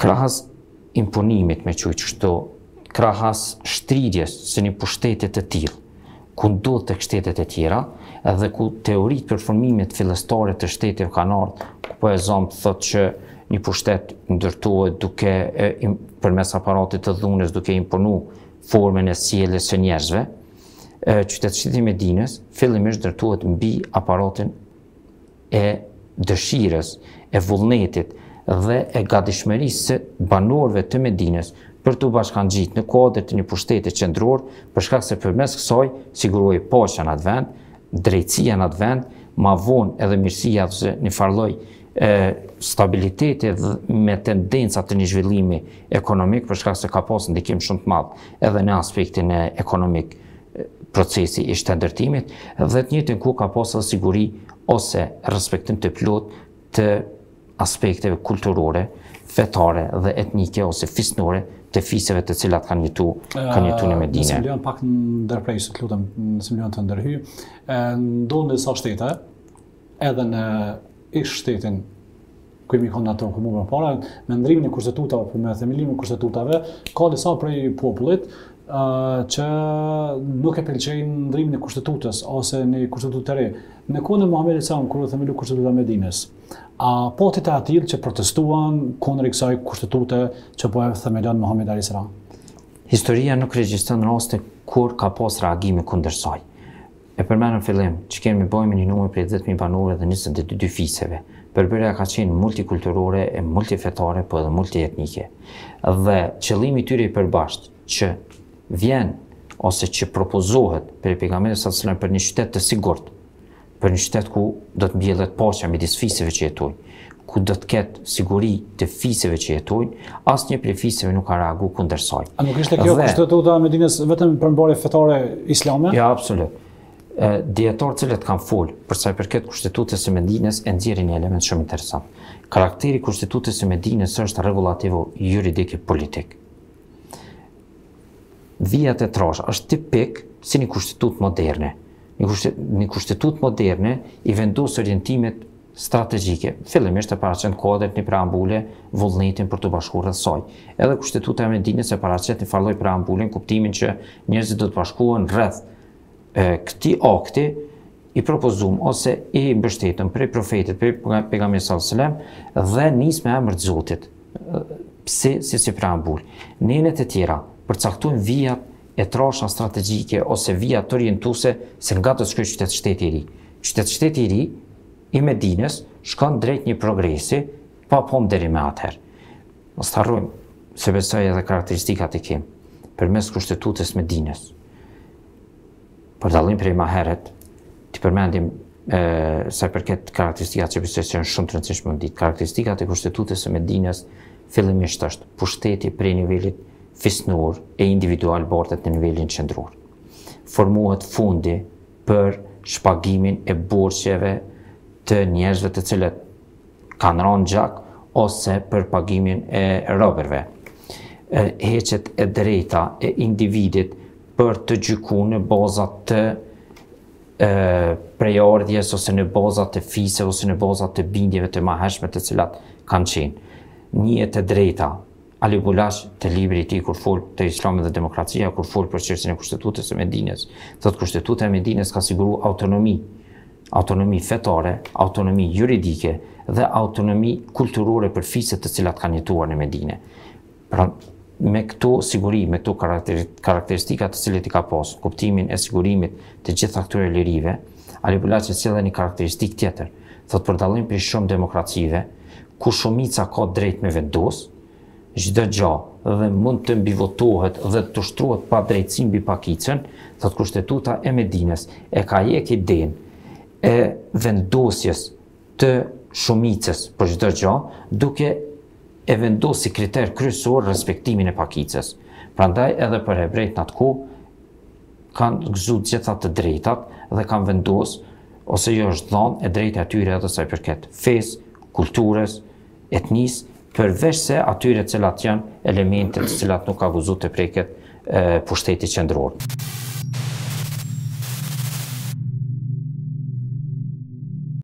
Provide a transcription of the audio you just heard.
krahas imponimit me qujtë kështu, krahas shtridjes së një pushtete të tillë, ku ndodh tek shtetet e tjera, edhe ku teoritë për formimet fillestare të shteteve kanë ardhur, ku poezon thotë që një pushtet ndërtohet duke përmes aparatit të dhunës duke imponu formën e sjelljes së njerëzve. Qytetështeti i Medinës fillimisht ndërtohet mbi aparatin e dëshirës, e vullnetit dhe e gatishmërisë së banorëve të Medinës për të bashkangjitur në kuadër të një pushteti qendror, për shkak se përmes kësaj sigurohej paqja në atë vend, drejtësia në atë vend, ma vonë edhe mirësia ose një farlloj stabiliteti me tendenca të një zhvillimi ekonomik, për shkak se ka pasur ndikim shumë të madh edhe në aspektin ekonomik procesi i shtendërtimit, dhe të njëjtën ku ka pasur siguri ose respektim të plot të aspekteve kulturore, fetare dhe etnike ose fisnore të fisëve të cilat kanë jetu në Medinë. Nëse më lejon pak ndërprej, të lutem, nëse më lejon të ndërhyj, ndodhen disa shtete, edhe në ish shtetin ku jemi kanë ato komunë më parë, me ndrimin e kushtetutave apo me themelimin e kushtetutave, ka disa prej popullit që nuk e pëlqejnë ndrimin e kushtetutës ose në kushtetutë të re. Në kohën e Muhamedit sa kur u themelu kushtetuta e Medinës, pati të atill që protestuan kundër kësaj kushtetute që po e themelon Muhamedi alayhis salam. Historia nuk regjistron raste kur ka pas reagime kundër saj. E përmend në fillim që kemi bëjmë një numër prej 10.000 banorëve dhe 22 fisëve. Përbërja ka qenë multikulturore e multifetare, po edhe multietnike. Dhe qëllimi i tyre i përbashkët që vjen ose që propozohet për pejgamberin sallallahu alajhi wasallam për një qytet të sigurt, për një qytet ku do të mbjellet paqja midis fisëve që jetojnë, ku do të ketë siguri të fisëve që jetojnë, asnjë prej fisëve nuk ka reaguar kundër saj. A nuk ishte kjo kushtetuta e Medinës vetëm për mbarje fetare islame? Ja, absolut. Dietarët cilët kanë folë për sa i përket kushtetutës së Medinës e nxjerrin një element shumë interesant. Karakteri i kushtetutës së Medinës është rregullativo juridik e politik. Vijat e trashë është tipik si një kushtetutë moderne. Një kushtetutë moderne i vendos orientimet strategjike, fillimisht e paraqet kuadrin një preambule, vullnetin për të bashkuar rreth saj. Edhe kushtetuta e Medinës e paraqet një farlloj preambulin, kuptimin që njerëzit do të bashkohen rreth këtij akti i propozum ose i mbështetëm prej profetit, prej pejgamberit sallallahu alajhi wasallam dhe nis me emër të Zotit. Pse si preambul. Në enet e tjera përcaktojnë vijat e trasha strategjike ose vijat orientuese se nga të shkojë qytet-shteti i ri. Qytet-shteti i ri i Medinës shkon drejt një progresi pa pomë deri me atëherë. Mos harrojmë se besoj edhe karakteristikat e kemë përmes kushtetutës Medinës. Për dallim prej më herët, të përmendim sa përket karakteristikat që besoj se janë shumë të rëndësishme në ditë. Karakteristikat e kushtetutës së Medinës fillimisht është pushteti prej nivelit fisnor e individual bartet në nivelin qendror. Formohet fundi për shpagimin e borxheve të njerëzve të cilët kanë rënë gjak ose për pagimin e robërve. Heqet e drejta e individit për të gjykuar në bazat të prejardhjes ose në bazat të fisëve ose në bazat të bindjeve të mëhershme të cilat kanë qenë. Njihet e drejta Ali Bulash të libri i tij kur fol të Islami dhe demokracia, kur fol për çështjen e kushtetutës së Medinës, thotë kushtetuta e Medinës ka siguruar autonomi fetare, autonomi juridike dhe autonomi kulturore për fisët të cilat kanë jetuar në Medinë. Pra, me këto siguri, me këto karakteristikat të cilat i ka pasur, kuptimin e sigurimit të gjitha këtyre lirive, Ali Bulaç e sjell një karakteristikë tjetër. Thotë për dallim prej shumë demokracive, ku shumica ka drejt me vendos, çdo gjë dhe mund të mbivotohet dhe të ushtrohet pa drejtësi mbi pakicën, thotë kushtetuta e Medinës e ka hjek idenë e vendosjes të shumicës për çdo gjë, duke e vendos si kriter kryesor respektimin e pakicës. Prandaj edhe për hebrejt në atë kohë kanë gëzuar gjitha të drejtat dhe kanë vendos ose jo është dhënë e drejta atyre edhe sa i përket fesë, kulturës, etnisë, përveç se atyre cilat janë elemente të cilat nuk ka guxuar të preket pushteti qendror.